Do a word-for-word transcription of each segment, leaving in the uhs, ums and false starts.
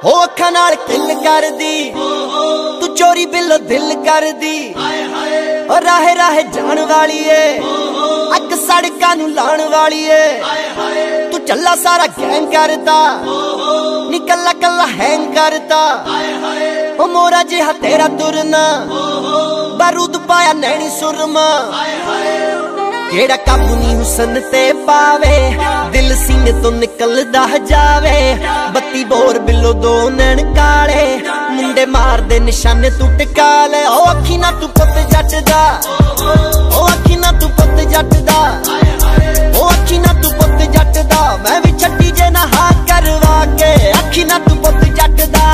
हो अखा नाल किल कर दी तू चोरी बिलो दिल कर दी और राहे राहे जान वाली है अग सड़कां नूं लाण वाली है तू चला सारा गैंग करता नी कला कला हैंग करता ओ मोरा जिहा तेरा तुरना बारूद पाया नैनी सुरमा केड़ा काबू नी हुसन ते पावे दिल सीने तो निकलदा जावे बत्ती बोर बिलो दो नैन काले मुंडे मार दे निशाने तू टिका ले ओ अखी ना तू पुत जट दा ओ अखी ना तू पुत जट दा ओ अखी ना तू पुत जट दा मैं भी छड्डी जे ना हा करवा के अखी ना तू पुत जट दा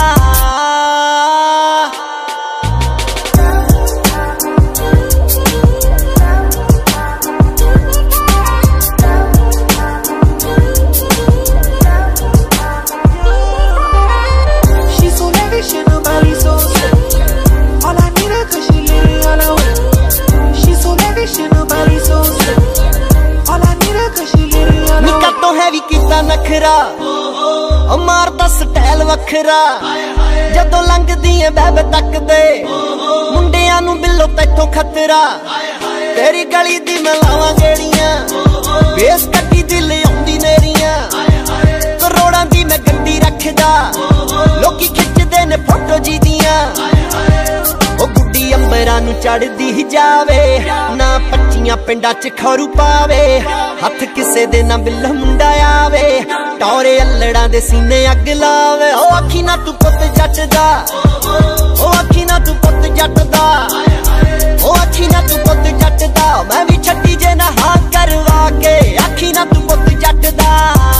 नखरा मारदा स्टाइल वखरा जदों लंघदी है बैब तक दे मुंडियां नूं बिलो तैथों खतरा तेरी गली दी मैं लावां गेड़ियां बेस कट्टी दिल आउंदी नेरियां करोड़ां दी मैं गड्डी रखदा लोकी खिचदे ने फोटो जी दियां ओ गुड्डी अंबरां नूं चढ़दी जावे ना पच्चियां पिंडां च खरू पावे हथ किसे दे ना बिल्ला मुंडा आवे टौरे अल्लड़ां दे सीने अग लावे ओ अखी ना तू पुत जट दा ओ अखी ना तू पुत जट दा ओ अखी ना तू पुत जट दा मैं भी छड्डी जे ना हां करवा के अखी ना तू पुत जट दा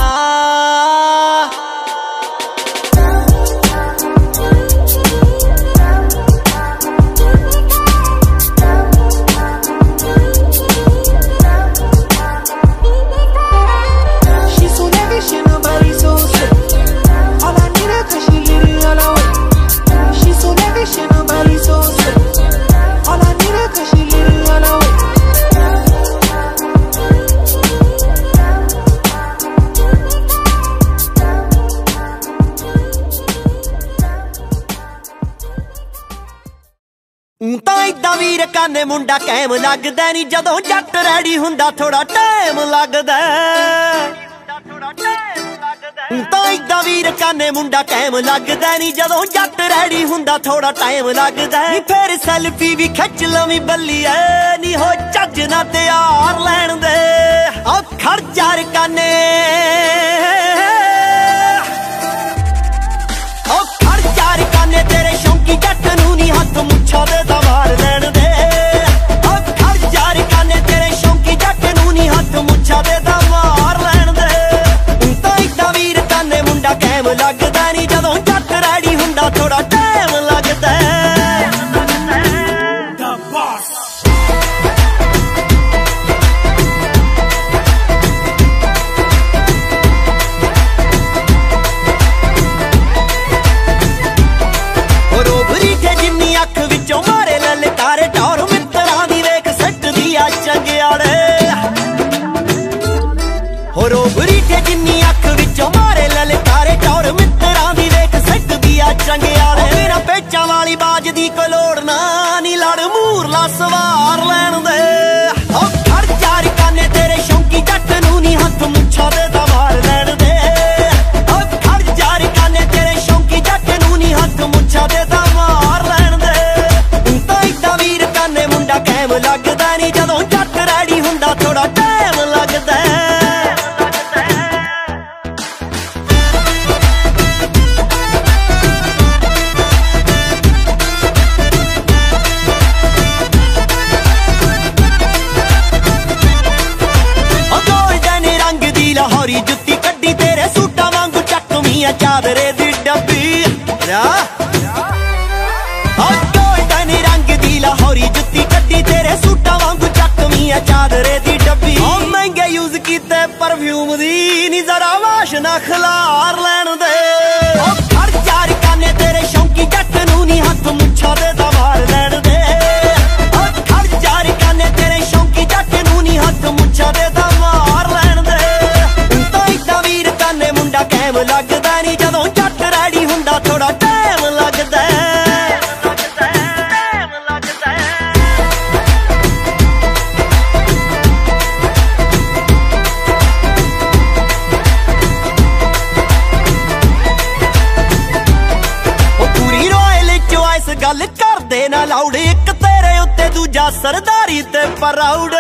वीर काने मुंडा कैम लगदा नी जदों जट रैडी हुंदा थोड़ा टाइम लगदा तां इदा वीर काने मुंडा कैम लगदा नी जदों जट रैडी हुंदा थोड़ा टाइम लगदा नी फिर सैल्फी भी खिच लवीं बल्लीए नी हो झज ना तैयार लैण दे ओ खड़ यार काने ओ खड़ यार काने तेरे शौकी जट नूं नी हथ मुच्छा दे दवार लैण दे ओ खड़ यार काने तेरे शौकी जट नूं नी हथ मुच्छा दे दवार लैण दे तां इदा वीर काने मुंडा कैम लगदा नी जदों जट रैडी हुंदा थोड़ा टाइम लगदा पेचा वाली बाज दी कोई लोड़ ना नी लड़ मूरला सवार लैण दे ओ खड़ यार काने तेरे शौकी जट नूं नी हथ मुच्छा दे दवार लैण दे ओ खड़ यार काने तेरे शौकी जट नूं नी हथ मुच्छा दे दवार लैण दे तां इदा वीर काने मुंडा कैम लगदा नी जदों जट रैडी हुंदा थोड़ा टाइम लगदा एक तेरे उत्ते दूजा सरदारी ते प्राउड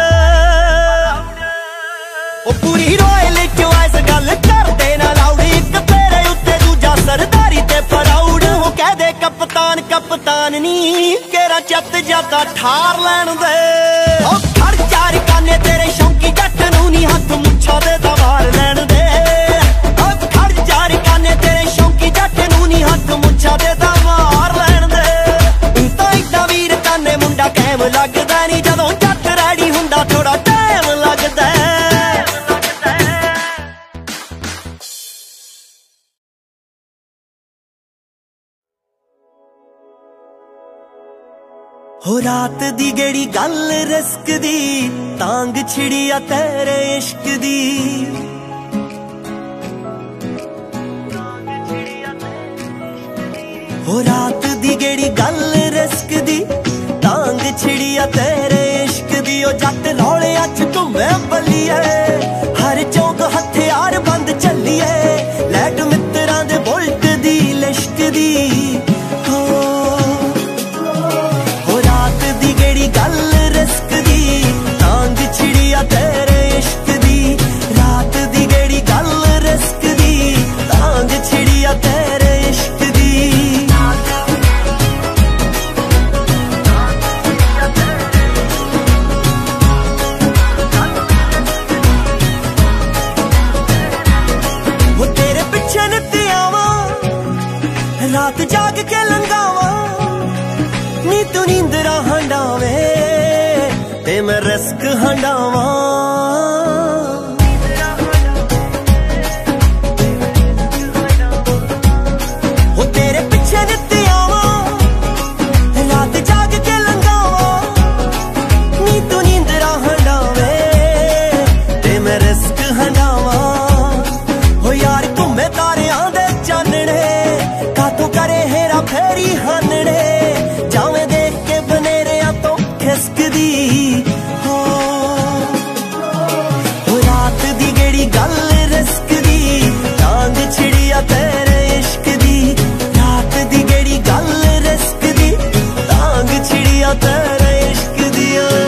ओ पूरी रॉयल चॉइस गल करदे ना लाउड एक तेरे उत्ते दूजा सरदारी ते प्राउड ओ कह दे कप्तान कप्तान नी केरा चत जाता ठार लैन दे ओ खड़ चार काने तेरे शौकी जट नू नी हाथ मुच्छा दे दवार लैन दे ओ खड़ चार काने तेरे शौकी जट नू नी हाथ मुच्छा दे दवार लैन दे तो इदा वीर काने मुंडा कैम लगदा नी जदों जट रैडी हुंदा थोड़ा टाइम लगदा हो रात दी गेड़ी गल रिस्क दी तांग छिड़ी आ तेरे इश्क दी हो रात दी गेड़ी गल रिस्क दी तांग छिड़ी आ तेरे इश्क दी ओ जट रौले अच घूमे बल्लिए हर चौक हथियार बंद चलिए लैट मित्रां दे बुलट दी लिश्क दी गल रिस्क दी तांग छिड़ी आ तेरे इश्क दी रात दी गेड़ी गल रिस्क दी तांग छिड़ी आ तेरे इश्क दी वो तेरे पिछे नित्ते आवा रात जाग के लंघावा नी तू नींदरा हंडावे ते मैं रिस्क हंडावा वो तेरे पीछे नित्ते आवा रात जाग के लंघावा नी तू नींदरा हंडावे ते मैं रिस्क हंडावा हो यार घूमे तारियां दे चानने कातों करे हेरा फेरी हानने जावे देख के बनेरिया तो खिसकदी हो रात दी गेड़ी गल रिस्क दी तांग छिड़ी आ तेरे इश्क दी रात दी गेड़ी गल रिस्क दी तांग छिड़ी आ तेरे इश्क दी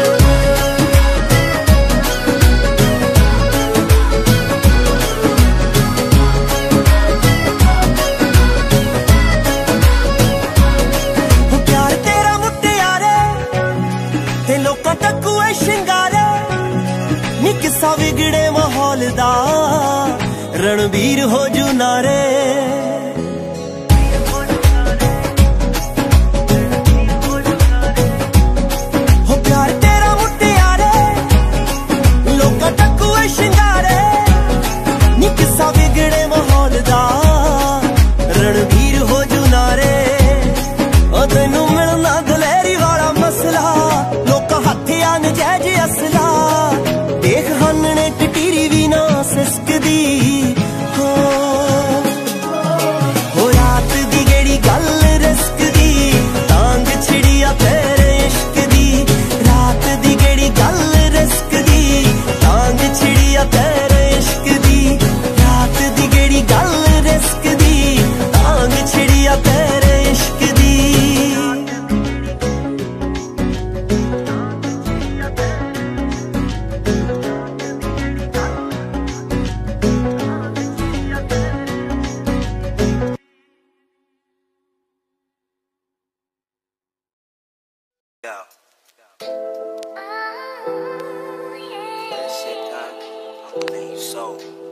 किस्सा बिगड़े माहौल दा रणबीर हो जू नारे हो प्यार तेरा मुटियारे लोकां टक्कुए शिंगारे नी किस्सा बिगड़े माहौल दा रणबीर हो जू नारे ओ तैनू मिलना दलेरी वाला मसला लोकां हत्थियां नजैज असला देख हानने टटीरी भी ना सिसकदी हो हो रात दी गेड़ी गल रिस्क दी तांग छिड़ी आ तेरे इश्क दी रात दी गेड़ी गल रिस्क दी तांग छिड़ी आ तेरे इश्क दी रात दी गेड़ी गल रिस्क दी तांग छिड़ी आ तेरे इश्क दी Yo. That shit, dog. I believe you so.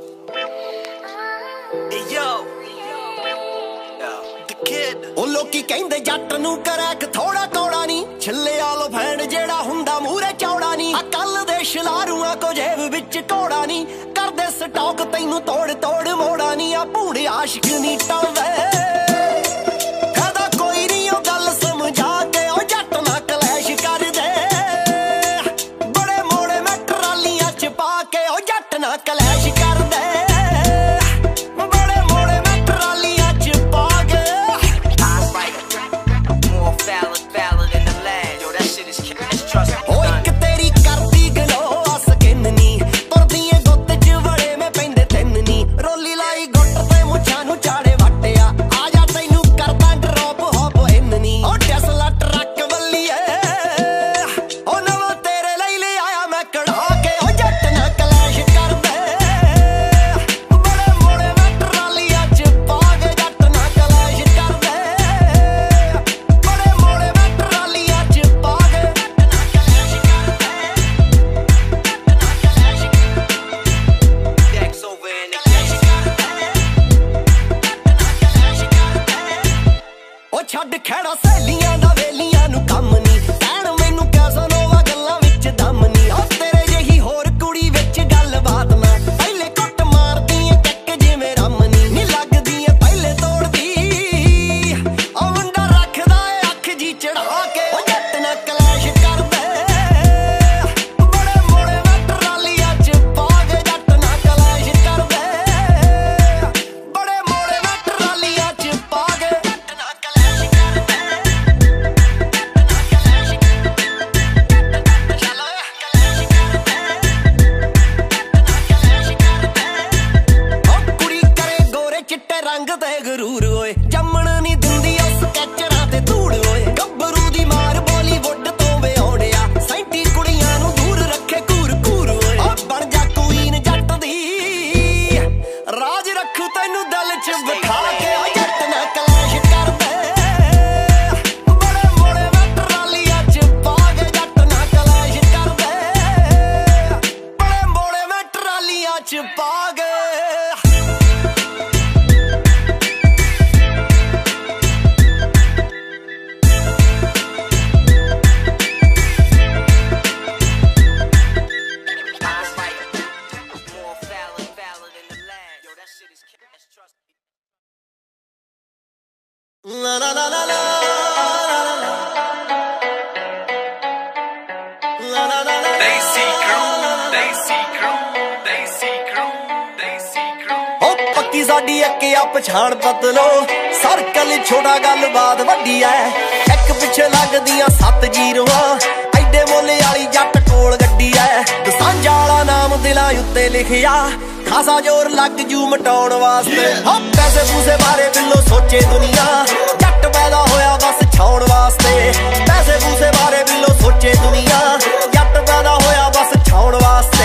Hey, yo. Yo. The kid. ਉਹ ਲੋਕੀ ਕਹਿੰਦੇ ਜੱਟ ਨੂੰ ਕਰੈਕ ਥੋੜਾ ਕੌੜਾ ਨਹੀਂ ਛੱਲੇ ਆਲੋ ਫੈਂਡ ਜਿਹੜਾ ਹੁੰਦਾ ਮੂਰੇ ਚੌੜਾ ਨਹੀਂ ਆ ਕੱਲ ਦੇ ਸ਼ਲਾਰੂਆਂ ਕੋ ਜੇਬ ਵਿੱਚ ਕੋੜਾ ਨਹੀਂ ਕਰਦੇ ਸਟਾਕ ਤੈਨੂੰ ਤੋੜ ਤੋੜ ਮੋੜਾ ਨਹੀਂ ਆ ਭੂੜੇ ਆਸ਼ਿਕ ਨਹੀਂ ਟਾਵੇ ਕਲੈਸ਼ ਕਰਦੇ ਬੜੇ ਮੋੜੇ ਮੈਂ ਟਰਾਲੀਆਂ ਚ ਪਾ ਕੇ More valid, valid in the land. Yo, that shit is cash, trust me. ਓ ਇੱਕ ਤੇਰੀ ਕਰਦੀ ਗਲੋ ਆ ਸਕਿਨ ਨੀ ਤੁਰਦੀ ਏ ਗੁੱਤ ਚ ਵੜੇ ਮੈਂ ਪੈਂਦੇ ਤਿੰਨ ਨੀ ਰੋਲੀ ਲਾਈ ਗੁੱਟ ਤੇ ਮੁੱਛਾਂ ਨੂੰ ਚਾੜੇ ਵਾਟਿਆ ਆ ਜਾ ਤੈਨੂੰ ਕਰਦਾ ਡਰੋਪ ਹੋਪ ਇਨ ਨੀ ਓ ਟੈਸਲਾ ਟਰੱਕ ਵੱਲੀਏ च पा गए। La la la la la la la la la Desi crew, Desi crew, Desi crew, Desi crew। ओ पक्की साडी एक आ पछाण पतलो सर्कल छोटा गल बात वड्डी ऐ एक पिछे लगदियां सत्त जीरोआं एडे मोले वाली जट कोल गड्डी ऐ दसांजा वाला नाम दिलां उत्ते लिखिया खासा जोर लग जू मटाउण वास्ते। हो पैसे पूसे बारे बिल्लो सोचे दुनिया जट पैदा होया बस छाउण वास्ते। पैसे पूसे बारे बिल्लो सोचे दुनिया जट पैदा होया बस छाउण वास्ते।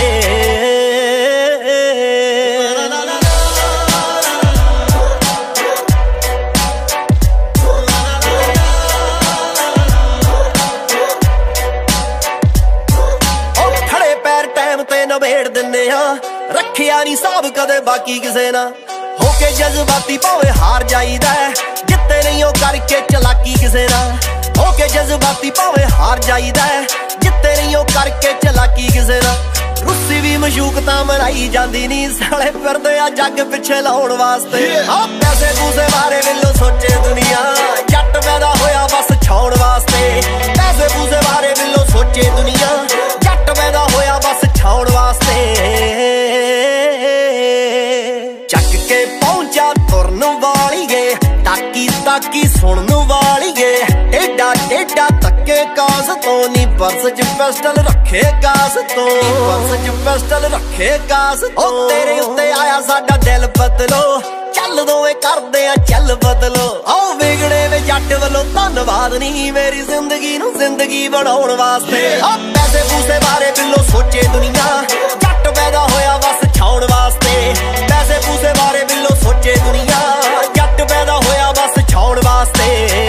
खड़े पैर टाइम ते नवेड़ दिन्ने आ रखिया नी साहब कदे बाकी किसे ना होके जज्बाती भावे हार जाईदा जित्ते नहीं हो करके चलाकी किसे ना होके जज्बाती भावे हार जाईदा जित्ते नहीं हो करके चलाकी किसे ना। रुस्सी भी मशूक तां मनाई जांदी नी साले फिरदे आ जग पिछे लाउण वास्ते। आ पैसे पूसे बारे बिल्लो सोचे दुनिया जट पैदा होया बस छाउण वास्ते। पैसे पूसे बारे बिल्लो सोचे दुनिया जट पैदा होया बस छाउण वास्ते। ਚੱਕ ਕੇ ਪਹੁੰਚਾ ਤੁਰਨ ਵਾਲੀਏ ਤਾਕੀ ਤਾਕੀ ਸੁਣਨ ਵਾਲੀਏ ਏਡਾ ਏਡਾ ਤੱਕੇ ਕਾਸ ਤੋਂ ਨੀ ਪਰਸ ਚ ਪਿਸਟਲ ਰੱਖੇ ਕਾਸ ਤੋਂ ਪਰਸ ਚ ਪਿਸਟਲ ਰੱਖੇ ਕਾਸ ਤੋਂ। ਉਹ ਤੇਰੇ ਉੱਤੇ ਆਇਆ ਸਾਡਾ ਦਿਲ ਬਦਲੋ ਚੱਲ ਦੋਵੇਂ ਕਰਦੇ ਆ ਚੱਲ ਬਦਲੋ। ਆਓ ਵਿਗੜੇ ਵੇ ਜੱਟ ਵੱਲੋਂ ਧੰਨਵਾਦ ਨੀ ਮੇਰੀ ਜ਼ਿੰਦਗੀ ਨੂੰ ਜ਼ਿੰਦਗੀ ਬਣਾਉਣ ਵਾਸਤੇ। ਆ ਪੈਸੇ ਪੂਸੇ ਬਾਰੇ ਬਿੱਲੋ ਸੋਚੇ ਦੁਨੀਆ ਜੱਟ ਪੈਦਾ ਹੋਇਆ ਬਸ ਛਾਉਣ ਵਾਸਤੇ। ਪੈਸੇ ਪੂਸੇ ਬਾਰੇ ਬਿੱਲੋ ਸੋਚੇ ਦੁਨੀਆ ਜੱਟ ਪੈਦਾ ਹੋਇਆ ਬਸ ਛਾਉਣ ਵਾਸਤੇ।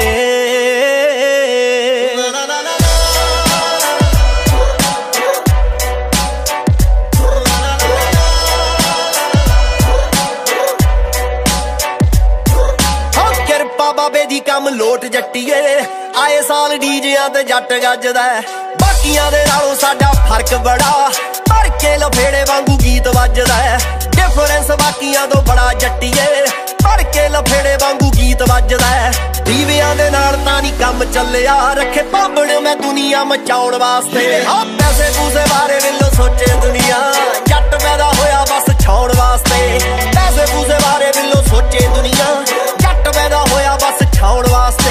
ਕਿਰਪਾ ਬਾਬੇ ਦੀ ਕੰਮ ਲੋਟ ਜੱਟੀਏ ਆਏ ਸਾਲ ਡੀਜਿਆਂ ਤੇ ਜੱਟ ਗੱਜਦਾ ਬਾਕੀਆਂ ਦੇ ਨਾਲੋਂ ਸਾਡਾ ਫਰਕ ਬੜਾ ਭਰ ਕੇ ਲਫੇੜੇ ਵਾਂਗੂ ਗੀਤ ਵੱਜਦਾ ਡਿਫਰੈਂਸ ਬਾਕੀਆਂ ਤੋਂ ਬੜਾ ਜੱਟੀਏ ਭਰ ਕੇ ਲਫੇੜੇ ਵਾਂਗੂ ਗੀਤ ਵੱਜਦਾ ਦੀਵਿਆਂ ਦੇ ਨਾਲ ਤਾਂ ਨਹੀਂ ਕੰਮ ਚੱਲਿਆ ਰੱਖੇ ਭਾਂਬੜ ਮੈਂ ਦੁਨੀਆ ਮਚਾਉਣ ਵਾਸਤੇ। ਆ ਪੈਸੇ ਪੂਸੇ ਬਾਰੇ ਬਿੱਲੋ ਸੋਚੇ ਦੁਨੀਆ ਜੱਟ ਪੈਦਾ ਹੋਇਆ ਬਸ ਛਾਉਣ ਵਾਸਤੇ। ਪੈਸੇ ਪੂਸੇ ਬਾਰੇ ਬਿੱਲੋ ਸੋਚੇ ਦੁਨੀਆ ਜੱਟ ਪੈਦਾ ਹੋਇਆ ਬਸ ਛਾਉਣ ਵਾਸਤੇ।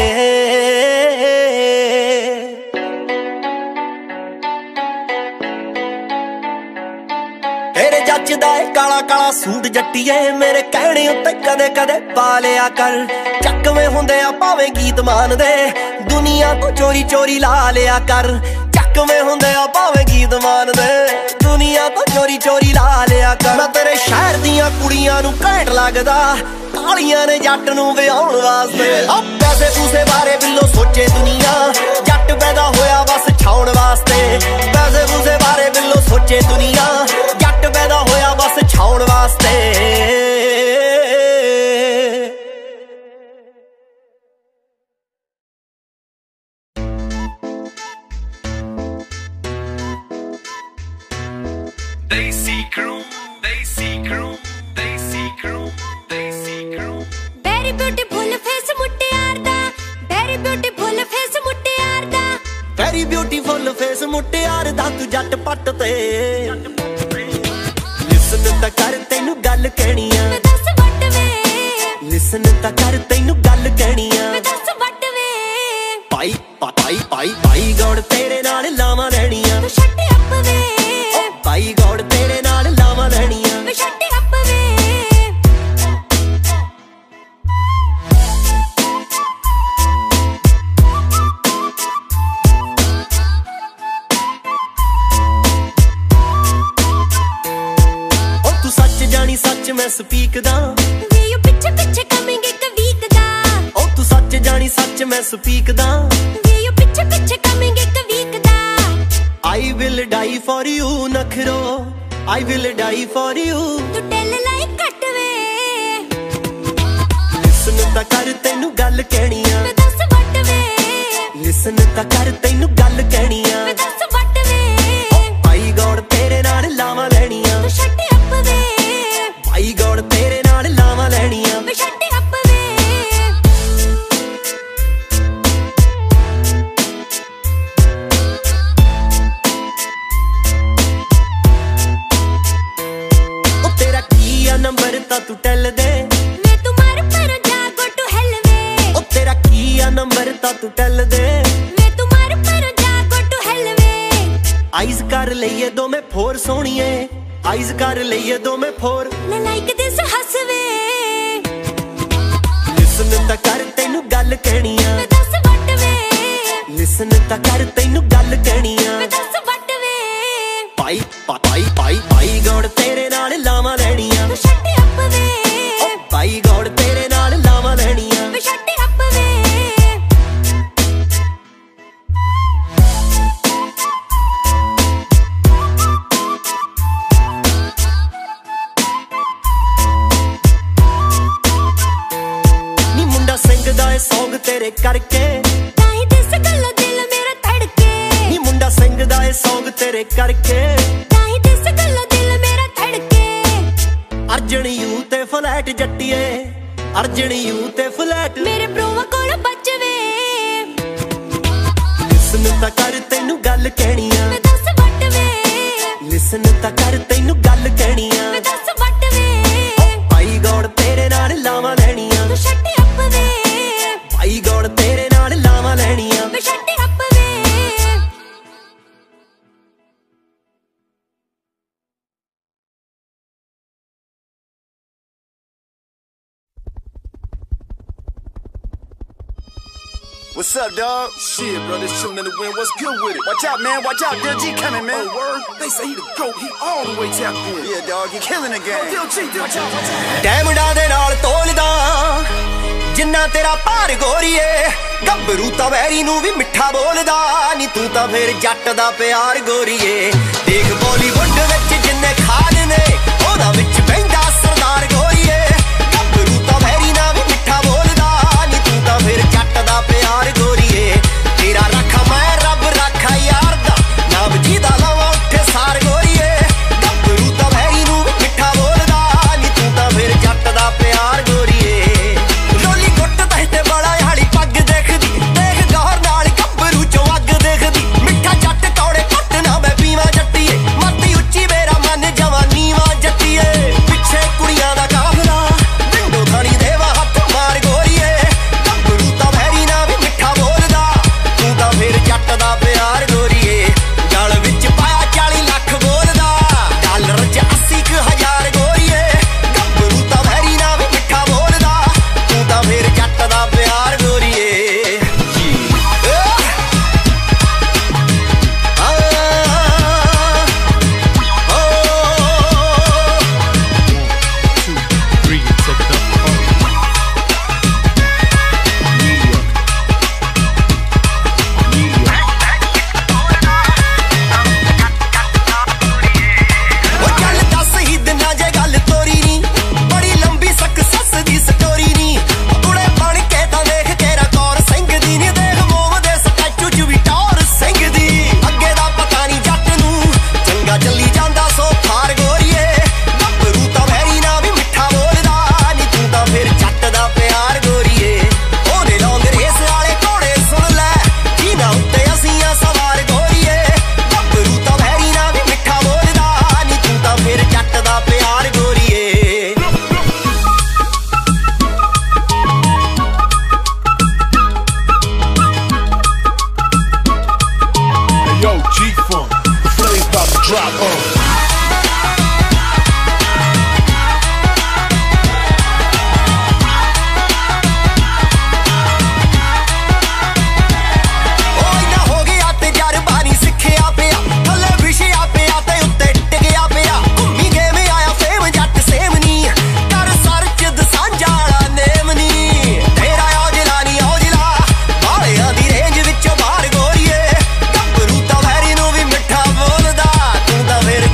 ਤੇਰੇ ਜੱਚਦਾ ਏ ਕਾਲਾ ਕਾਲਾ ਸੂਟ ਜੱਟੀਏ ਮੇਰੇ ਕਹਿਣੇ ਉੱਤੇ ਕਦੇ ਕਦੇ ਪਾ ਲਿਆ ਕਰ। ਚੱਕਵੇਂ ਹੁੰਦੇ ਆ ਭਾਵੇਂ ਗੀਤ ਮਾਨਦੇ ਦੁਨੀਆ ਤੋਂ ਚੋਰੀ ਚੋਰੀ ਲਾ ਲਿਆ ਕਰ। ਚੱਕਵੇਂ ਹੁੰਦੇ ਆ ਭਾਵੇਂ ਗੀਤ ਮਾਨਦੇ ਦੁਨੀਆ ਤੋਂ ਚੋਰੀ ਚੋਰੀ ਲਾ ਲਿਆ ਕਰ। ਮੈਂ ਤੇਰੇ ਸ਼ਹਿਰ ਦੀਆਂ ਕੁੜੀਆਂ ਨੂੰ ਘੈਂਟ ਲੱਗਦਾ ਕਾਲੀਆਂ ਨੇ ਜੱਟ ਨੂੰ ਵਿਆਹੁਣ ਵਾਸਤੇ। ਆ ਪੈਸੇ ਪੂਸੇ ਬਾਰੇ ਬਿੱਲੋ ਸੋਚੇ ਦੁਨੀਆ ਜੱਟ ਪੈਦਾ ਹੋਇਆ ਬਸ ਛਾਉਣ ਵਾਸਤੇ। ਪੈਸੇ ਪੂਸੇ ਬਾਰੇ ਬਿੱਲੋ ਸੋਚੇ ਦੁਨੀਆ ਜੱਟ ਪੈਦਾ ਹੋਇਆ ਬਸ ਛਾਉਣ ਵਾਸਤੇ। Desi crew, Desi crew, Desi crew, Desi crew। Very beautiful face ਮੁਟਿਆਰ ਦਾ very beautiful face ਮੁਟਿਆਰ ਦਾ ਵੈਰੀ ਬਿਊਟੀਫੁਲ ਫੇਸ ਮੁਟਿਆਰ ਦਾ ਤੂੰ ਜੱਟ ਪੱਟ ਤੇ ਲਿਸਨ ਤਾਂ ਕਰ ਤੈਨੂੰ ਗੱਲ ਕਹਿਣੀ ਆ ਮੈਂ ਦੱਸ ਵੱਟ ਵੇ ਲਿਸਨ ਤਾਂ ਕਰ ਤੈਨੂੰ ਗੱਲ ਕਹਿਣੀ ਆ ਮੈਂ ਦੱਸ ਵੱਟ ਵੇ ਭਾਈ ਭਾਈ ਭਾਈ ਭਾਈ ਗੌੜ ਤੇਰੇ ਨਾਲ ਲਾਵਾਂ ਲੈਣੀਆਂ ਤੂੰ ਛੱਡ ਅੱਪ ਵੇ ਭਾਈ ਗੌੜ ਤੇਰੇ ਨਾਲ ਲਾਵਾਂ ਲੈਣੀਆਂ ਮੈਂ ਛੱਡ ਅੱਪ ਵੇ। ਤੂੰ ਸੱਚ ਜਾਣੀ ਸੱਚ ਮੈਂ ਸਪੀਕ ਦਾ ਵੇ ਯੂ ਪਿੱਛੇ ਪਿੱਛੇ ਕਮਿੰਗ ਇੱਕ ਵੀਕ ਦਾ ਉਹ ਤੂੰ ਸੱਚ ਜਾਣੀ ਸੱਚ ਮੈਂ ਸਪੀਕ ਦਾ ਵੇ ਯੂ ਪਿੱਛੇ ਪਿੱਛੇ ਕਮਿੰਗ ਇੱਕ ਵੀਕ ਦਾ I will die for you ਨਖਰੋ I will die for you. तू टेल लाई कट वे Listen ता कर तैनू गल कहनी आ मैं दस वट वे Listen ता कर तैनू गल कहनी आ मैं दस वट वे भाई गॉड तेरे नाल लावां लैनी आ तू शट अप वे भाई गॉड तेरे नाल लावां लैनी आ मैं शट अप वे ओ तेरा की आ नंबर ता तू टेल दे मैं तुम्हारे पर जागो टू हेल वे ओ तेरा की आ नंबर ता तू टेल दे मैं तुम्हारे पर जागो टू हेल वे आइज कर लईए दो में फोर सोहणीए आइज कर लईए दो में फोर मैं लाइक दिस हंस वे लिसन ता कर तैनू गल कहनी आ मैं दस वट वे लिसन ता कर तैनू गल कहनी आ मैं दस वट वे भाई भाई भाई भाई गॉड तेरे नाल लावां लैनी आ तू शट अप वे ओ भाई गॉड तेरे नाल लावां लैनी आ मैं शट अप वे नी मुंडा सिंगदा ए सॉन्ग तेरे करके ताही दिस गल्ला दिल मेरा धड़के नी मुंडा सिंगदा ए सॉन्ग तेरे करके ताही दिस गल्ला दिल मेरा धड़के अर्जन यू ते फ्लैट जट्टीए अर्जन यू ते फ्लैट मेरे ब्रोवा कोल बच वे लिसन ता कर तैनू गल कहनी आ मैं दस वट वे लिसन ता कर तैनू गल कहनी आ मैं दस वट वे भाई गॉड तेरे नाल लावां लैनी आ तू शट अप वे भाई गॉड तेरे नाल लावां लैनी आ मैं शट अप वे What's up, dog? Shit, bro, this chillin' in the wind. What's good with it? Watch out, man. Watch out. Dill G coming, man. Oh, word? They say he the GOAT. He all the way tapped in. Yeah, dog. He killing the game. Dill G, Dill G. Watch out. ਡੈਮਡਾ ਦੇ ਨਾਲ ਤੋਲਦਾ ਜਿੰਨਾ ਤੇਰਾ ਭਾਰ ਗੋਰੀਏ ਗੱਭਰੂ ਤਾਂ very ਨੂੰ ਵੀ ਮਿੱਠਾ ਬੋਲਦਾ ਨੀ ਤੂੰ ਤਾਂ ਫੇਰ ਜੱਟ ਦਾ ਪਿਆਰ ਗੋਰੀਏ ਦੇਖ ਬਾਲੀਵੁੱਡ ਵਿੱਚ ਜਿੰਨੇ ਖਾਨ ਨੇ ਉਹਦਾ ਵਿੱਚ ਬਹਿੰਦਾ ਸਰਦਾਰ ਗੋਰੀਏ ਗੱਭਰੂ ਤਾਂ ਵੈਰੀ ਨਾਲ ਵੀ ਮਿੱਠਾ ਬੋਲਦਾ ਨੀ ਤੂੰ ਤਾਂ ਫੇਰ ਜੱਟ ਦਾ ਪਿਆਰ ਗੋਰੀਏ ਤੇਰਾ ਰੱਖਾ ਮੈਂ ਰੱਬ ਰੱਖਾ ਯਾਰ ਦਾ ਨਾਮ ਜਿਹਦਾ ਲਾਵਾਂ ਉੱਥੇ ਸਾਰ ਗੋਰੀਏ ਗੱਭਰੂ ਤਾਂ ਵੈਰੀ ਨੂੰ ਵੀ ਮਿੱਠਾ ਬੋਲਦਾ ਨੀ ਤੂੰ ਤਾਂ ਫੇਰ ਜੱਟ ਦਾ ਪਿਆਰ ਗੋਰੀਏ ਲੋਲੀ ਗੁੱਟ ਤੇ ਬੜਾ ਹਾਲੀ ਪੱਗ ਦੇਖਦੀ ਦੇਖ ਗੌਰ ਨਾਲ ਗੱਭਰੂ ਚੋਂ ਅੱਗ ਦੇਖਦੀ ਮਿੱਠਾ ਜੱਟ ਕੌੜੇ ਘੁੱਟ ਨਾ ਮੈਂ ਪੀਵਾਂ ਜੱਟੀਏ ਮਰਦੀ ਉੱਚੀ ਮੇਰਾ ਮਨ ਜਵਾਨੀ ਵਾਂ ਜੱਟੀਏ ਪਿੱਛੇ ਕੁੜੀਆਂ ਦਾ ਕਾਫਲਾ ਵਿੰਡੋ ਥਾਣੀ ਦੇਵਾ ਹੱਥ ਮਾਰ ਗੋਰੀਏ ਗੱਭਰੂ ਤਾਂ ਵੈਰੀ ਨਾ ਵੀ ਮਿੱਠਾ ਬੋਲਦਾ ਤੂੰ ਤਾਂ ਫੇਰ ਜੱਟ ਦਾ ਪਿਆਰ ਗੋਰੀਏ ਗਲ ਵਿੱਚ ਪਾਇਆ ਚਾਲੀ ਲੱਖ ਬੋਲਦਾ ਡਾਲਰ ਚ ਅੱਸੀ ਕੁ ਹਜ਼ਾਰ ਗੋਰੀਏ ਗੱਭਰੂ ਤਾਂ ਵੈਰੀ ਨਾ ਵੀ ਮਿੱਠਾ ਬੋਲਦਾ ਤੂੰ ਤਾਂ ਫੇਰ ਜੱਟ ਦਾ ਪਿਆਰ ਗੋਰੀਏ ਉਹ ਚੱਲ ਦੱਸ ਹੀ ਦਿਨਾਂ ਜੇ ਗੱਲ ਤੋਰੀ ਨੀ ਬੜੀ ਲੰਬੀ ਸਕਸੈਸ ਦੀ ਸਟੋਰੀ ਨੀ ਕੁੜੇ ਬਣ ਕੇ ਤਾਂ ਦੇਖ ਤੇਰਾ ਕੌਰ ਸਿੰਘ ਦੀ ਨੀ ਦੇਖ ਮੋਮ ਦੇ ਸਟੈਚੂ ਚ ਵੀ ਟੌਰ ਸਿੰਘ ਦੀ ਅੱਗੇ ਦਾ ਪਤਾ ਨਹੀਂ ਜੱਟ ਨੂੰ ਚੰਗਾ ਚੱਲੀ ਜਾਂਦਾ ਸੋ ਫਾਰ ਗੋਰੀਏ ਗੱਭਰੂ ਤਾਂ ਵੈਰੀ ਨਾ ਵੀ ਮਿੱਠਾ ਬੋਲਦਾ ਨੀ ਤੂੰ ਤਾਂ ਫਿਰ ਜੱਟ ਦਾ ਪਿਆਰ ਗੋਰੀਏ ਉਹਦੇ ਲੌਂਗ ਰੇਸ ਵਾਲੇ ਘੋੜੇ ਸੁਣ ਲੈ ਜਿਨ੍ਹਾਂ ਉੱਤੇ ਅਸੀਂ ਆ ਸਵਾਰ ਗੋਰੀਏ ਗੱਭਰੂ ਤਾਂ ਵੈਰੀ ਨਾ ਵੀ ਮਿੱਠਾ ਬੋਲਦਾ ਨੀ ਤੂੰ ਤਾਂ ਫਿਰ ਜੱਟ ਦਾ ਪਿਆਰ ਗੋਰੀਏ Hey, yo, G-Funk, the flame's about to drop, uh. ਓਏ ਨਾ ਹੋ ਗਿਆ ਤਜਰਬਾ ਨੀ ਸਿੱਖਿਆ ਪਿਆ ਥੱਲੇ ਵਿਛਿਆ ਪਿਆ ਤੇ ਉੱਤੇ ਟਿਕਿਆ ਪਿਆ ਘੁੰਮੀ ਗਏ ਮੈਂ ਆਇਆ ਫੇਮ ਜੱਟ ਸੇਮ ਨੀ ਕਰ ਸਰਚ ਦਸਾਂਝਾ ਵਾਲਾ ਨੇਮ ਨੀ ਤੇਰਾ ਔਜਲਾ ਨੀ ਔਜਲਾ ਬਾਲਿਆਂ ਦੀ ਰੇਂਜ ਵਿੱਚੋਂ ਬਾਹਰ ਗੋਰੀਏ ਗੱਭਰੂ ਤਾਂ ਵੈਰੀ ਨੂੰ ਵੀ ਮਿੱਠਾ ਬੋਲਦਾ ਤੂੰ ਤਾਂ ਫੇਰ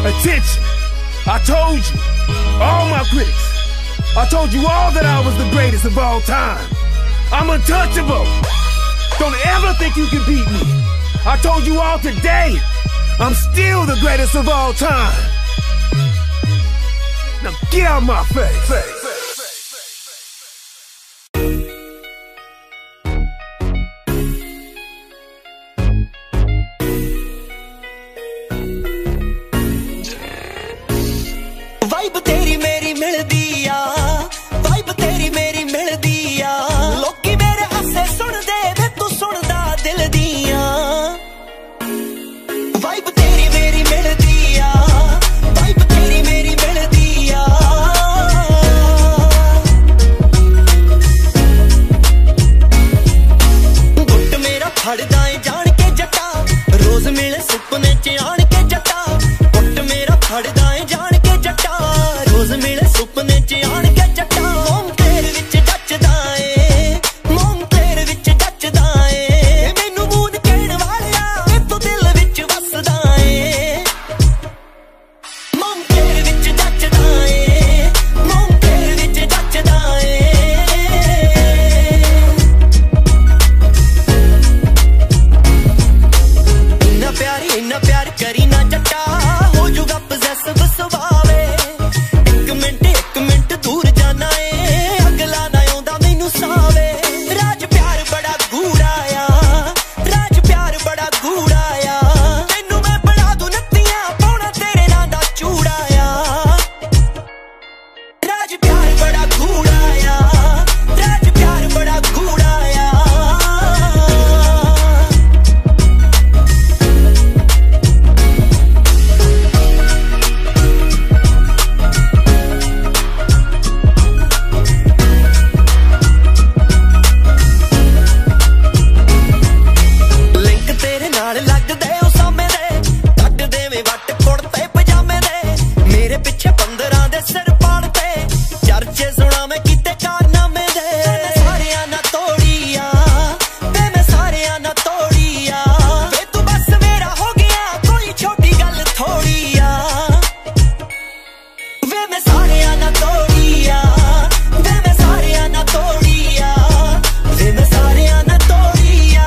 Attention, I told you, all my critics, I told you all that I was the greatest of all time. I'm untouchable. Don't ever think you can beat me. I told you all today, I'm still the greatest of all time. Now get out my face. face. Vibe तेरी मेरी मिलदी आ, vibe तेरी मेरी मिलदी आ, लोकी मेरे हस्से सुन दे वे तू सुनदा दिल दिया। वाइब तेरी मेरी मिलदी आ, वाइब तेरी मेरी मिलदी आ। गुट मेरा फड़दा है जान के जटा, रोज मिले सुपने च आन के जटा। गुट मेरा फड़दा है जान के जटा, रोज मिले सुपने च आन के जटा। मोम तेरे विच जचदा ए, मोम तेरे विच जचदा ए, मैनू मून कहण वालिया वे तू दिल विच वसदा ए। मोम तेरे विच जचदा ए, मोम तेरे विच जचदा ए। इन्ना प्यार इन्ना प्यार करी ना जट्टा, हो जूगा पोजेसिव सुभावे। एक मिनट एक मिनट दूर जाना ए, अगला ना आउंदा मैनू सावे। राज प्यार बड़ा गूढ़ा आ, राज प्यार बड़ा गूढ़ा आ, तैनू मैं बड़ा दूं नत्तियां पाउणा तेरे नां दा चूड़ा आ। राज प्यार बड़ा गूढ़ा आ, राज प्यार बड़ा गूढ़ा आ। लिंक तेरे नाल लगदे ओ सामे दे, कट देवे वट कुड़ते पजामे दे। मेरे पिछे पंद्रह दे सिर पाड़ते, चर्चे सुना मैं कीते कारनामे दे। मैं सारियां ना तोड़िया, वे मैं सारियां ना तोड़िया, वे तू बस मेरा हो गया कोई छोटी गल थोड़ी आ। वे मैं सारियां ना तोड़िया, वे मैं सारियां ना तोड़िया, वे मैं सारियां ना तोड़िया।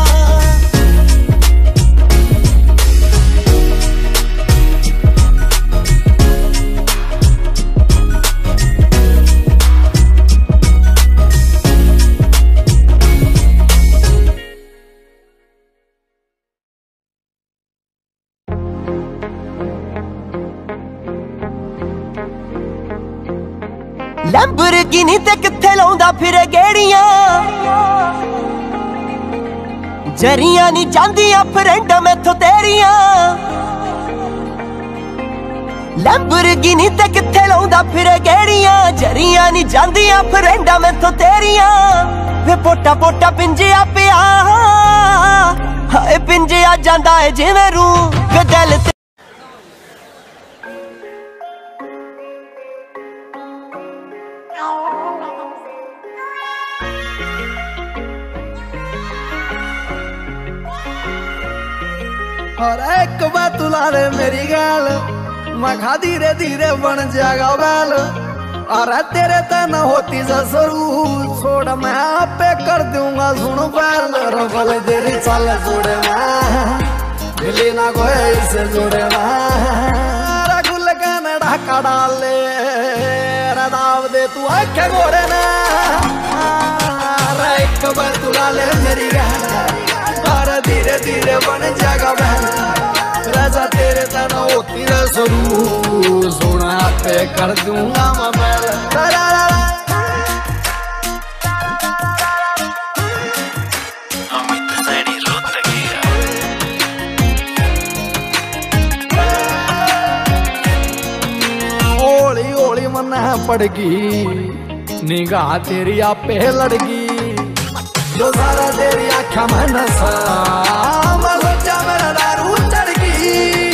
लैम्बोर्गिनी ते किथे लाउंदा फिरे गेड़ियां, जरियां नी जांदियां फ्रेंडां मैथों तेरियां। लैम्बोर्गिनी ते किथे लाउंदा फिरे गेड़ियां, जरियां नी जांदियां फ्रेंडां मैथों तेरियां। वे पोटा पोटा पिंजिया पिया, हाय पिंजिया जांदा है जिवें रूह गदल ते। और एक बात तुला रे मेरी गाल, मैं खा धीरे धीरे बन जाएगा बैल। और तेरे तन होती जसरू, छोड़ मैं आपे कर दूंगा सुन पैर। रफल तेरी चल जोड़े मैं, मिली ना कोई से जोड़े मैं। गुल का ढाका डाल ले, दाव दे तू आखे गोरे ना। एक बात तुला ले मेरी गाल, और धीरे धीरे बन जाएगा बहन। राजा तेरे तना होती रसरू, सोना पे कर दूंगा मैं बैल। होली होली मन पड़गी, निगाह तेरी आपे लड़गी। जो सारा तेरी आँखा में नशा, मैं सोचा मेरा दारू चढ़गी।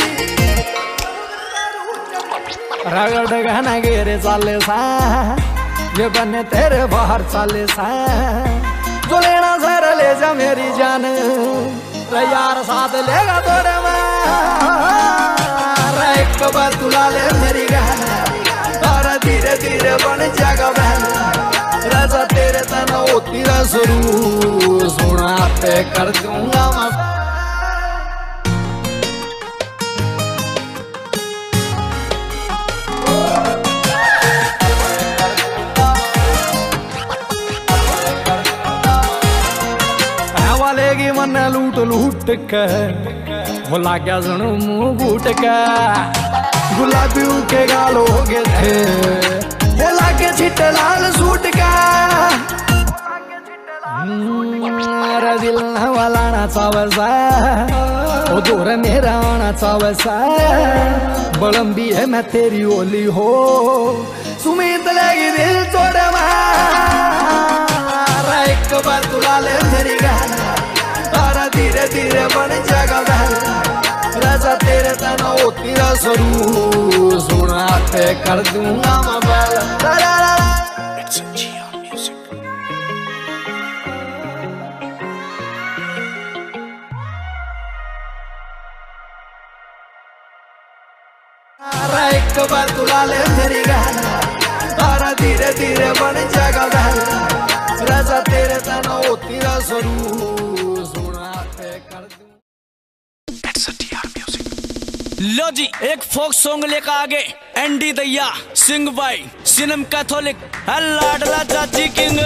रगड़ गहना गेरे साले सा, ये बने तेरे बाहर साले सा। जो लेना सर ले जा मेरी जान, रे यार साथ लेगा तोरे में। एक बार तू ला ले मेरी गाल और धीरे धीरे बन जाएगा बहन राजा तेरे तना होती रा शुरू सोना पे कर दूंगा मैं वालेगी मन लूट लूट के भोला क्या सुनू मुंह घूट के गुलाबी के गाल हो गए थे भोला के छिटे लाल सूट का मेरा दिल वाला ना चावसा ओ दूर मेरा आना चावसा बलम भी है मैं तेरी ओली हो सुमित लगी दिल तोड़ मारा एक बार तुला ले मेरी गाल और धीरे धीरे बन जाएगा बहन राजा तेरे तना होती रा शुरू सोना पे कर दूंगा मैं बाल एक बार तुला ले मेरी गाल और धीरे धीरे बन जाएगा बहन राजा तेरे तना होती रा शुरू सोना पे कर दूं। लो जी एक फोक सॉन्ग लेकर आगे एंडी दैया सिंग बाई सिनेम कैथोलिक लाडला चाची किंग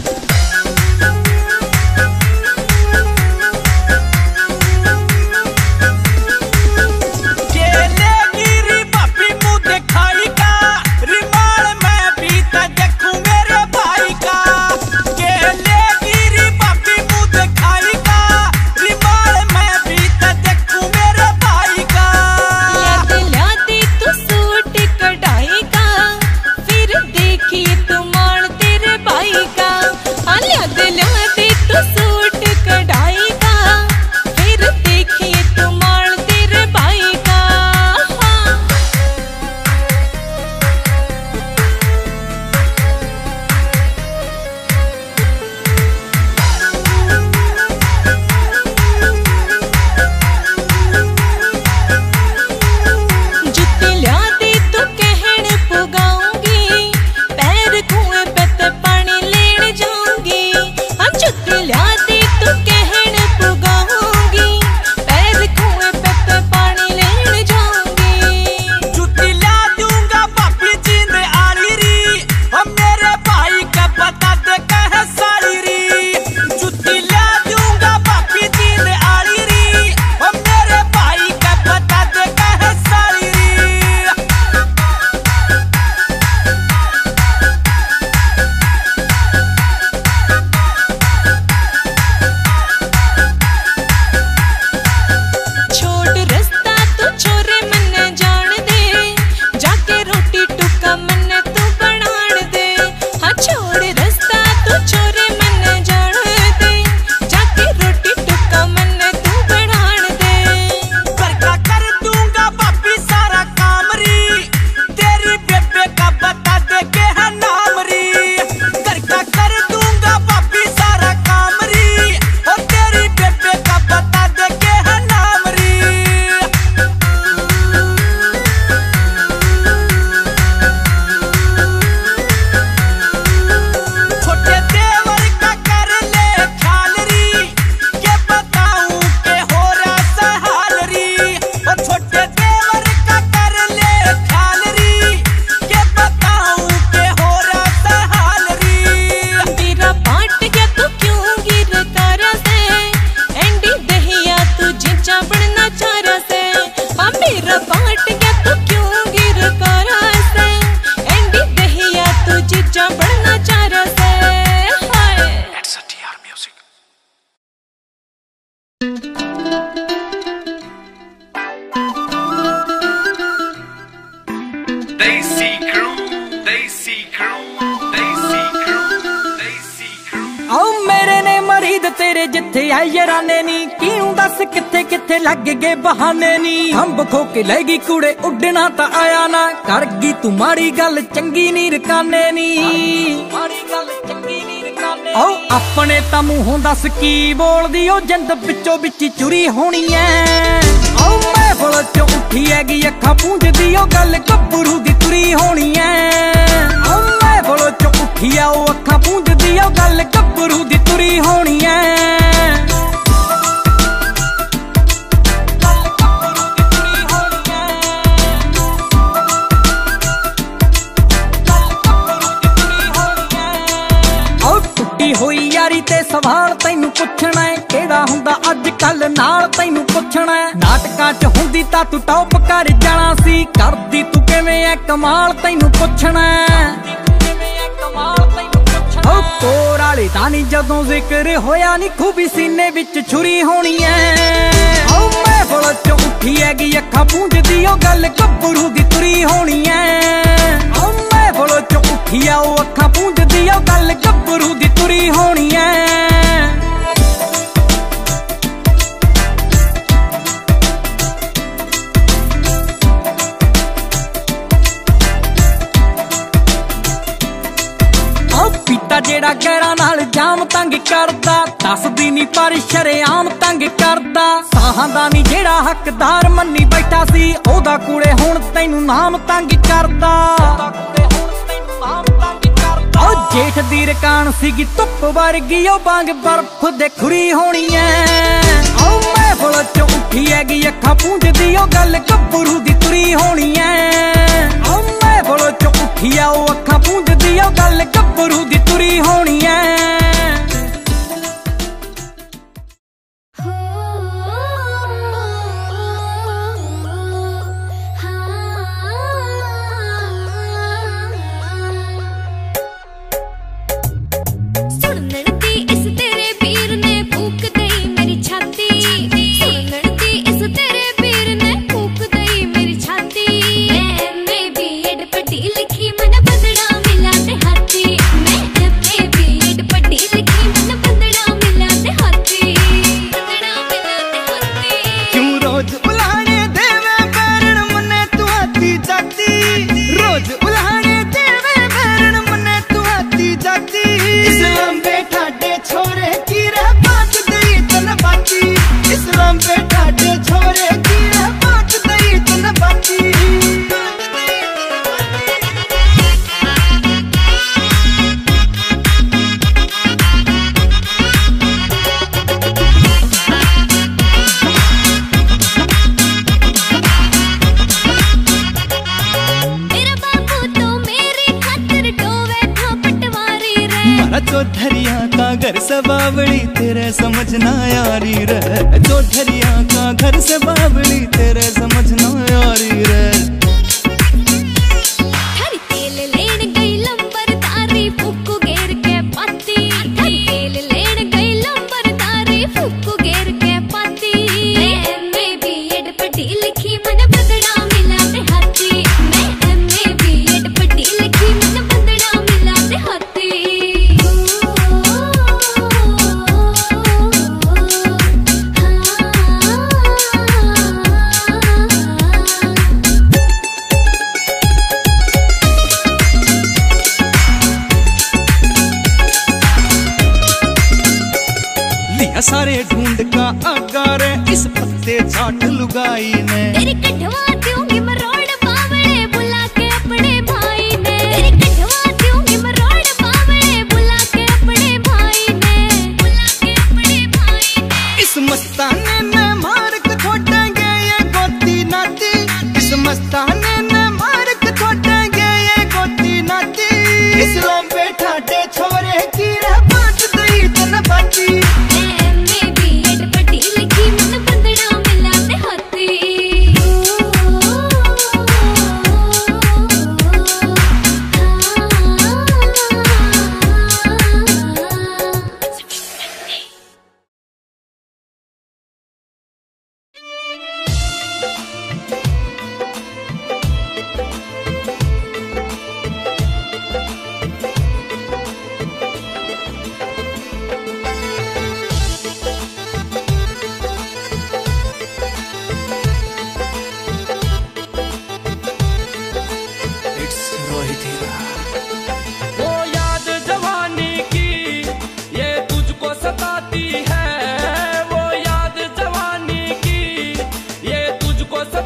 तेरे जिथे आए यराने नी क्यों दस किथे किथे लग गए बहाने नी अंब खो के लेगी कूड़े उड़ना ता आया ना कर गई तू माड़ी गल चंगी नी रकाने नी आओ अपने ता मुंहों दस की बोल दी ओ जिंद बिचो बिची चुरी होनी है आओ मैं महफल चो उठी हैगी अखा पूंजदी ओ गल गब्बरू दी तुरी होनी है। महफल चो उठी है ओ अखा पूंजदी ओ गल गब्बरू दी तुरी होनी है। होई यारी ते सवाल तैनू पुछना है केड़ा हुंदा अज कल नाल तैनू पुछना है। नाटकां च हुंदी तां तू टॉप कर जाना सी करदी तू किवें ऐ कमाल तैनू पुछना है। ओ कोर वाले दा नी जदों जिक्र होया नी खूबी सीने विच छुरी होनी है। ओ महफल च उठी हैगी अखा पूंजदी ओ गल गब्बरू दी तुरी होनी है। ओ महफल च उठी आ ओ अखा पूंजदी ओ गल गब्बरू दी तुरी होनी है। पीता जेड़ा गैरा नाल जाम तंग करदा दसदी नी पर शरेआम तंग करदा। साहां दा नी जेड़ा हकदार मन्नी बैठा सी ओदा कुड़े हुण तैनू नाम तंग करदा। ओ जेठ दी रकान सीगी धुप वर्गी ओ बांग बर्फ दे खुरी होनी है। ओ महफल चो उठी हैगी अखा पूंजदी ओ गल गब्बरू दी तुरी होनी है। ओ महफल चो उठी आ ओ अखा पूंजदी ओ गल गब्बरू दी तुरी होनी है। चौधरिया का घर से बावड़ी तेरे समझ ना यारी रे। चौधरिया का घर से बावड़ी तेरे समझ ना यारी रे। सारे ढूंढ का अगारे इस पत्ते चाट लुगाई ने। तेरी कठवा दूंगी मरोड़ बावड़े बुला के अपने भाई ने। तेरी कठवा दूंगी मरोड़ बावड़े बुला के अपने भाई ने। बुला के अपने भाई ने। इस मस्ताने ने मार के छोड़ेंगे ये गोती नाती। इस मस्ताने ने मार के छोड़ेंगे ये गोती नाती। इस लंबे ठाटे छोरे की रह बात दई तन बाती। सताती है वो याद जवानी की, ये तुझको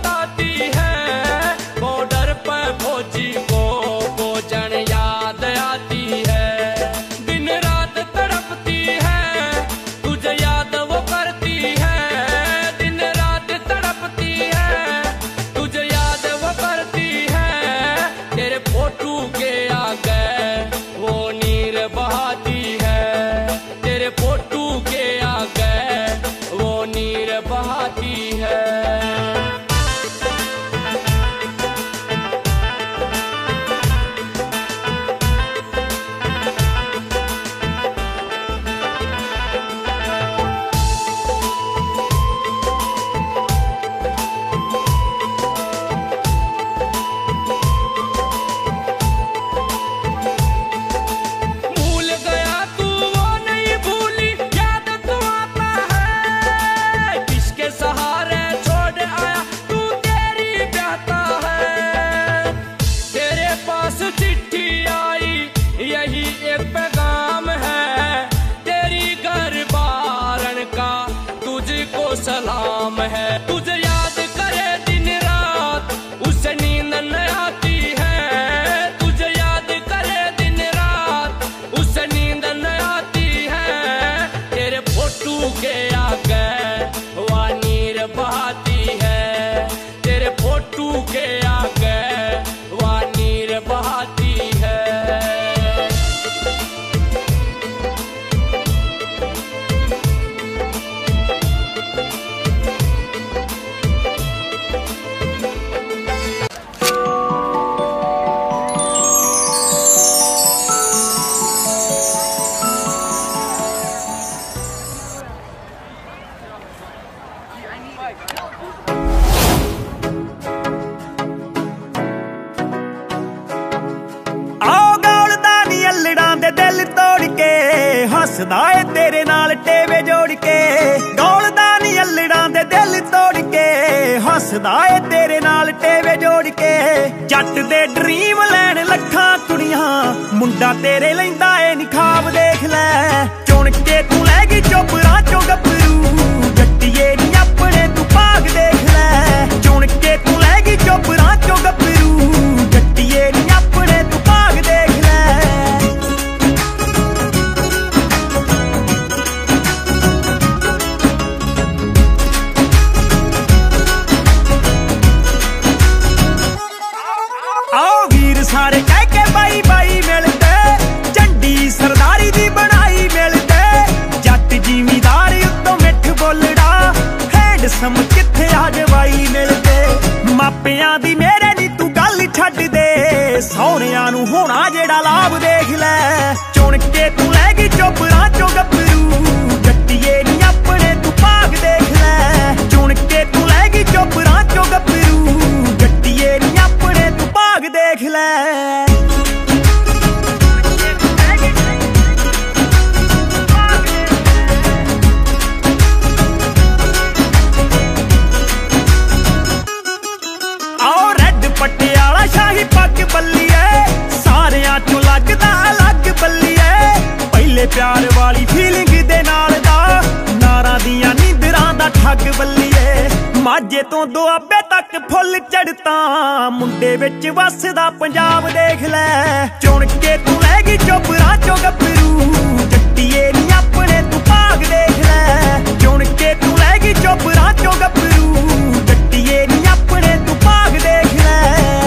हसदा ए तेरे नाल टेवे जोड़ के गौलदा नी अल्लड़ां दे दिल तोड़ के हसदा ए तेरे नाल टेवे जोड़ के जट दे ड्रीम लैन लखां कुड़ियां मुंडा तेरे लैंदा ए नी ख्वाब देख लै चुन के तू लै गई चोपरां चो गभरू जट्टिए नी अपने तू भाग देख लै चुन के तू लै गई चोपरां चो गभरू जट्टिए नी अपने तू भाग देख लै आओ वीर सारे कह के बाई बाई मिलते झंडी सरदारी दी बनाई मिलते जट जिमीदार उत्तों मिठ बोलड़ा हैंडसम किथे आ जवाई मिलते मापियां दी मेरे नी तू गल छड्ड दे सौहरियां नू होना जेड़ा लाभ देख लै चुन के तू लै गई चोपरां चो गभरू जट्टिए नी अपने तू भाग देख लै चुन के तू लै गई चोपरां चो गभरू जट्टिए नी अपने तू भाग देख लै पटियाला शाही पग बल्लीए सारियां चों लगदा अलग बल्लीए पहले प्यार वाली फीलिंग दे नाल दा नारां दियां नींदरां दा ठग बल्लीए माझे तो दुआबे तक फुल चढ़ता मुंडे विच वसदा पंजाब देख लै चुन के तू लै गई चोपरां चो गभरू जट्टिए नी अपने तू भाग देख लै चुन के तू लै गई चोपरां चो गभरू जट्टिए नी अपने तू भाग देख लै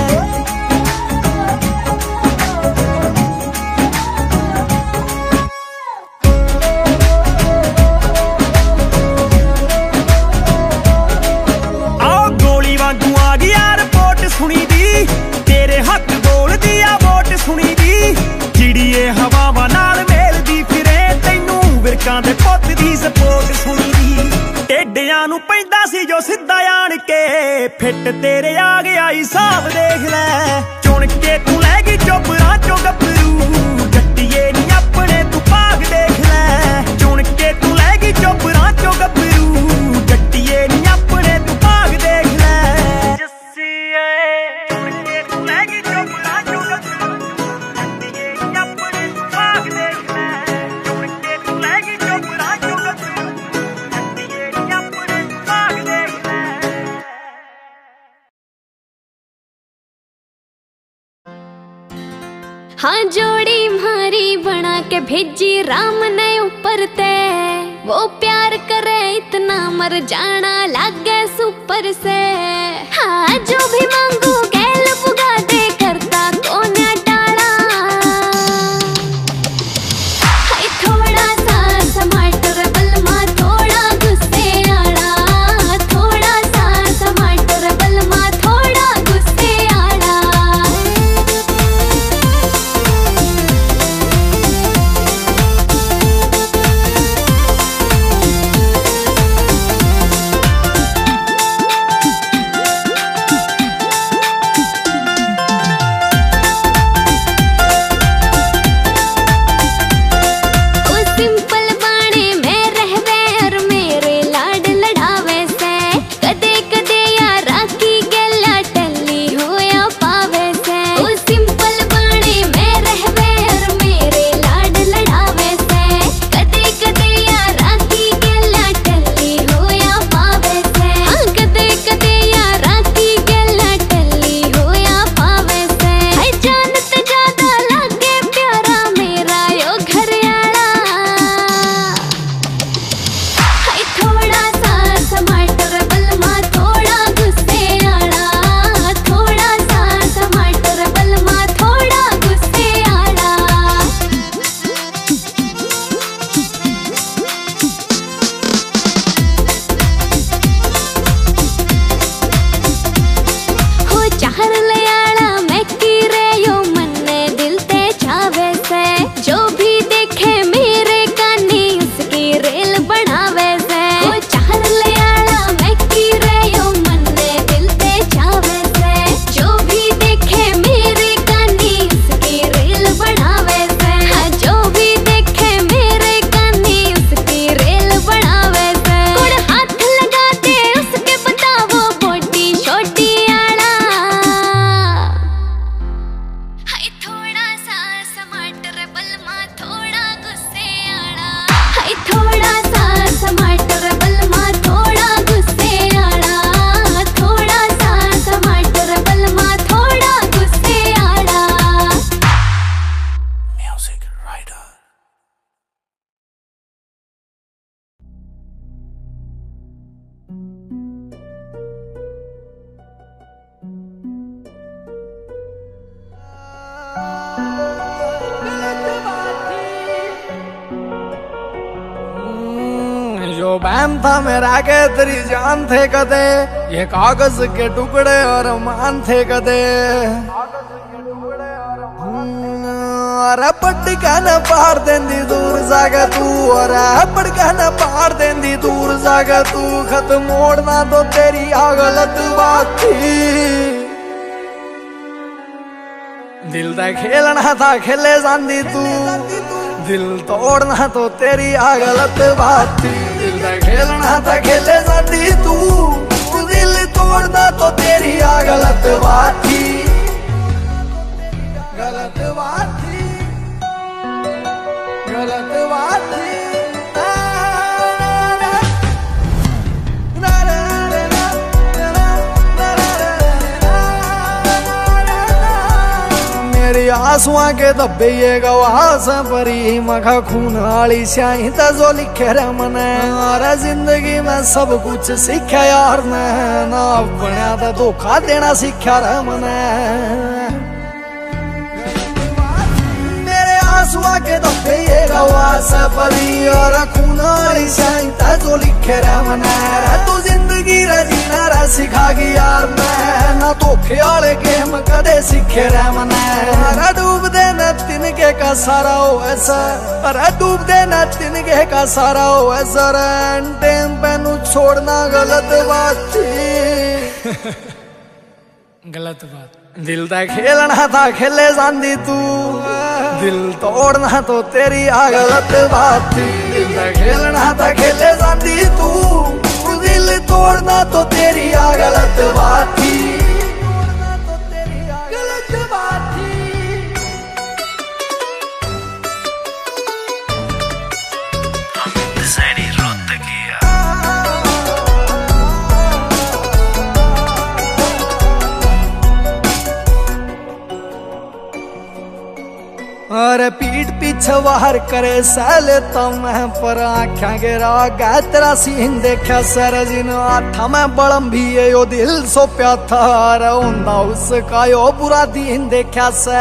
सुनी दी तेरे हक बोलदी आ वोट सुनी दी चिड़िए हवावां नाल मेलदी फिरे तैनू विरकां दे पुੱਤ दी सपोर्ट सुनी दी टेडियां नू पैंदा सी जो सिद्धा आण के फिट तेरे आ गया हिसाब देख लै चुन के तू लै गई चोपरां चो गभरू जट्टिए नी अपने तू भाग देख लै चुन के तू लै गई चोपरां चो गभरू जट्टिए नी अपने तू भाग देख लै हाँ जोड़ी मारी बना के भेजी राम ने ऊपर ते वो प्यार करे इतना मर जाना लागे सुपर से हाँ जो भी मांगू गैल पुगा दे करता कौन टाड़ा हाय थोड़ा सा टमाटर बलमा थोड़ा गुस्से आड़ा थोड़ा सा टमाटर बलमा थोड़ा गुस्से आड़ा जो बहन था मेरा के तेरी जान थे कदे, ये कागज के टुकड़े और मान थे कदे। अरे पटका न पार देंदी दूर जागा तू, अरे पटका न पार देंदी दूर जागा तू। खत मोड़ना तो तेरी आ गलत बात थी, दिल दा खेलना था खेले जांदी तू। दिल तोड़ना तो तेरी आ गलत बात थी, दिल दा खेलना था खेले जांदी तू। दिल तोड़ना तो तेरी आ गलत बात थी, गलत बात थी, गलत बात थी। मेरी आंसुआ के धब्बे ये गवाह से परी, मखा खून वाली स्याही तो जो लिखे रे मने। अरे जिंदगी में सब कुछ सीखा यार ने, ना बनया तो धोखा देना सीखा रे मने। आंसुआ के धब्बे ये गवाह से परी, और खून वाली स्याही तो जो लिखे रे मने। तू जिंदगी रे जीना रे सिखा गई यार मैं, ना धोखे वाले गेम कदे सीखे रे मने। अरे डूब दे न तिनके का सारा हो ऐसा, अरे डूब दे न तिनके का सारा हो ऐसा। टाइम पे नु छोड़ना गलत बात थी, गलत बात। दिल दा खेलना था खेले जांदी तू, दिल तोड़ना तो तेरी आ गलत बात थी। दिल दा खेलना था खेले जांदी तू, दिल तोड़ना तो तेरी आ गलत बात थी, गलत बात थी। अरे पीठ पीछे वाहर करे सैल तो मैं, पर आख्या गिरा गया तेरा सीन देखा सर। जिन आठा मैं बड़म भी है यो दिल सो प्या था, अरे उन्दा उसका यो बुरा दिन देखा से।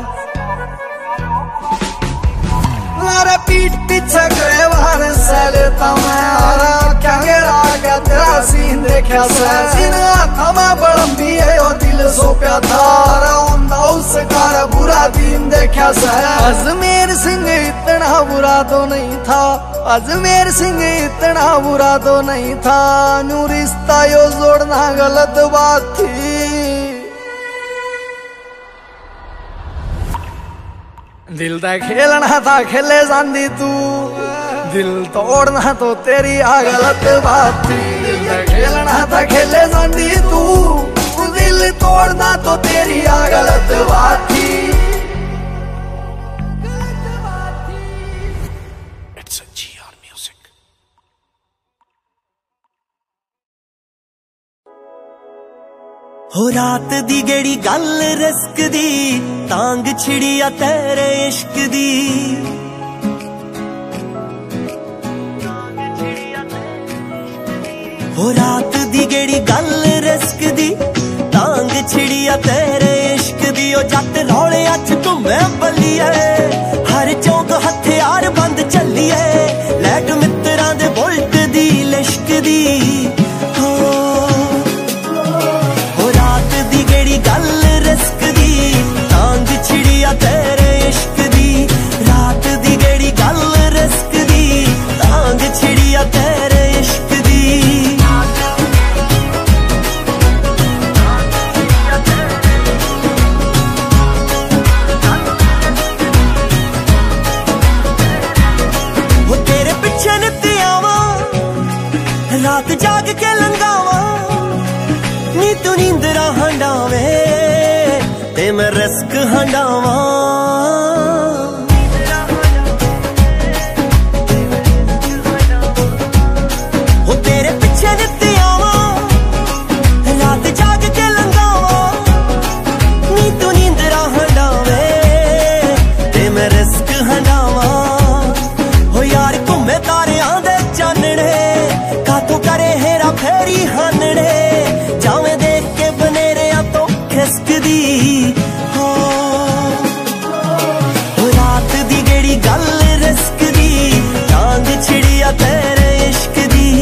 अरे पीठ पीछे करे वाहर सैल तो मैं, अरे आख्या गिरा गया तेरा सीन देखा से। जिन आठा मैं बड़म भी है यो दिल सो प्या था, अरे उन्दा उसका बुरा दिन देखा से। अजमेर सिंह इतना बुरा तो नहीं था, अजमेर सिंह इतना बुरा तो नहीं था। नू रिश्ता यो जोड़ना गलत बात थी, दिल दा खेलना था खेले जांदी तू। दिल तोड़ना तो तेरी आ गलत बात थी, दिल दा खेलना था खेले जांदी तू। दिल तोड़ना तो तेरी आ गलत बात थी। हो रात दी गेड़ी गल रिस्क दी, तांग छिड़िया तेरे इश्क दी। हो रात दी गेड़ी गल रिस्क दी, तांग छिड़िया तेरे इश्क दी। ओ जट रौले अच घूमे बल्लिए, हर चौक हथियार बंद चलिए। लैट मित्रां दे बुलट दी लिश्क दी। गल रिस्क दी, तांग छिड़िया तेरे इश्क दी। रात दी गेड़ी गल रिस्क दी, तांग छिड़िया तेरे इश्क दी। वो तेरे पिछे नित्ती आवा, रात जाग के लंगावा। नी तू नींदरा हंडावे ते मैं रिस्क हंडावा। हो तेरे पिछे नित्ती आवा, रात जाग के लंगावा। नी तू नींदरा हंडावे ते मैं रिस्क हंडावा। हो यार घूमे तारियां दे चानने, कातों करे हेरा फेरी हानने। जावे देख के बनेरिया तो खिसकदी। हो रात दी गेड़ी गल रिस्क दी, तांग छिड़िया तेरे इश्क दी।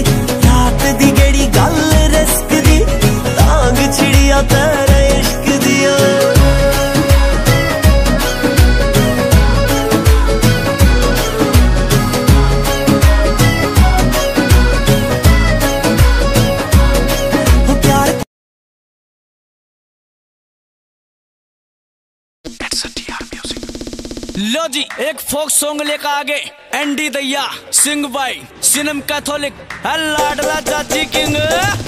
लो जी एक फोक सॉन्ग लेकर आगे एंडी दैया सिंग बाई सिनम कैथोलिक लाडला चाची किंग।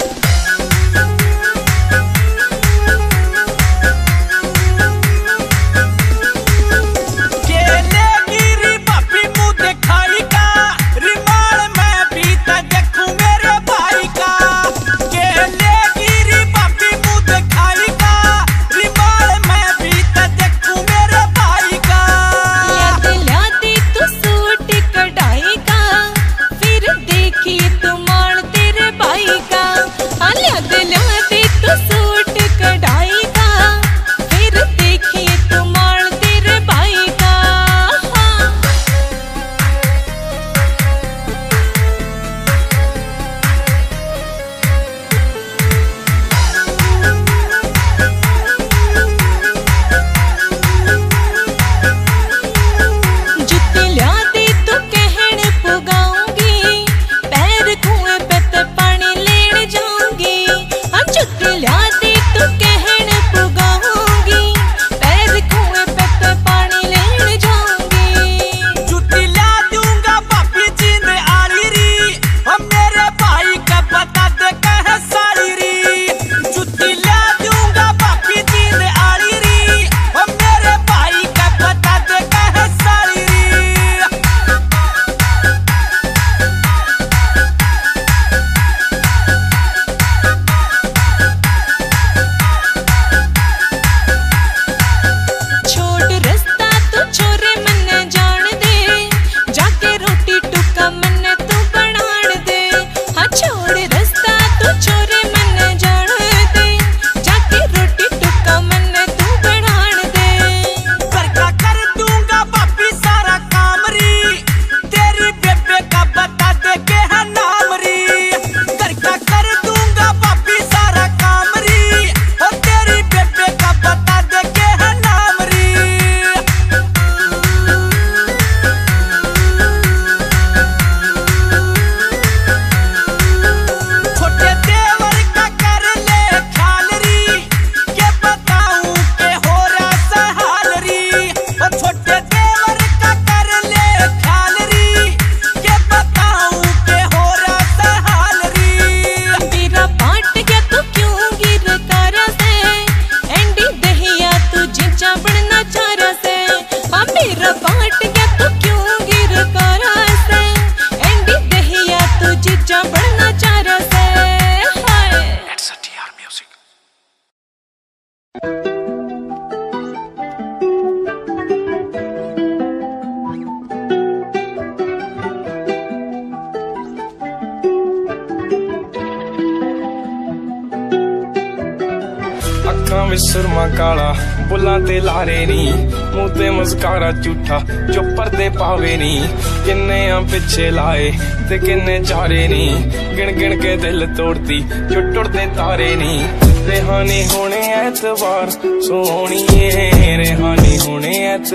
सुरमा काला बुल्लां ते लारे नी मुंह ते मस्कारा झूठा जो पर्दे पावे नी किन्ने आ पिछे लाए ते किन्ने चारे नी गिन गिन के दिल तोड़ती जो टुटदे तारे नी रेहानी होने ऐतबार सोहणिए रेहानी होने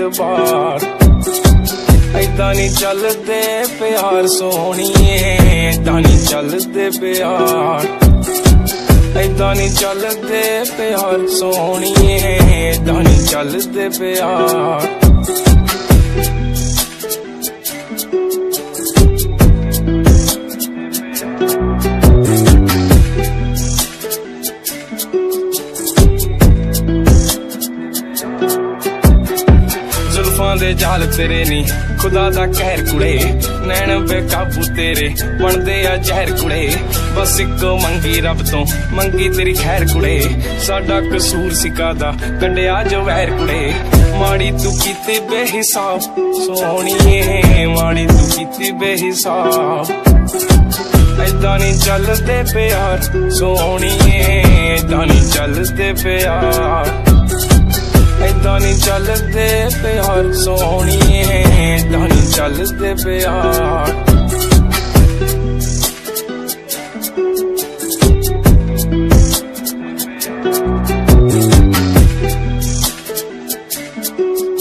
ऐतबार ऐदा नी चलदे प्यार सोहणिए ऐदा नी चलदे प्यार ऐदा नी चलदे प्यार सोहणिए ऐदा नी चलदे प्यार जुल्फां दे जाल तेरे नी खुदा दा कहर कुड़े नैन बेकाबू तेरे बनदे आ जहर कुड़े बस इको मंगी रब तो मंगी तेरी खैर कुड़े साडा कसूर सिकादा कंडिया जो वैर कुड़े माड़ी तू कीती बेहिसाब सोहणिए माड़ी तू कीती बेहिसाब ऐदा नी चलदे प्यार सोहणिए ऐदा नी चलदे प्यार ऐदा नी चलदे प्यार सोहणिए ऐदा नी चलदे प्यार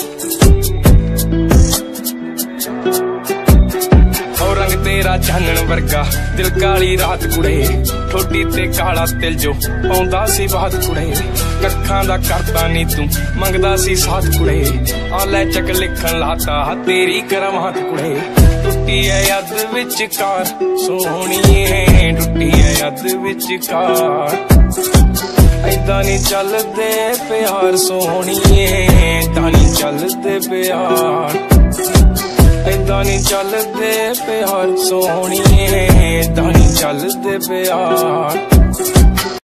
चानन वर्गा दिल काली रात कुड़े ठोडी ते काला तिल जो पाउंदा सी बात कुड़े कखां दा करता नी तू मंगदा सी साथ कुड़े आ ले चक लिखन लाता तेरी करमात कुड़े टुटी है याद विचकार सोहणीए टुटी है याद विचकार ऐदा नी चलदे प्यार सोहणीए ऐदा नी चलदे प्यार ऐदा नी चलदे प्यार सोहणीए ऐदा नी चलदे प्यार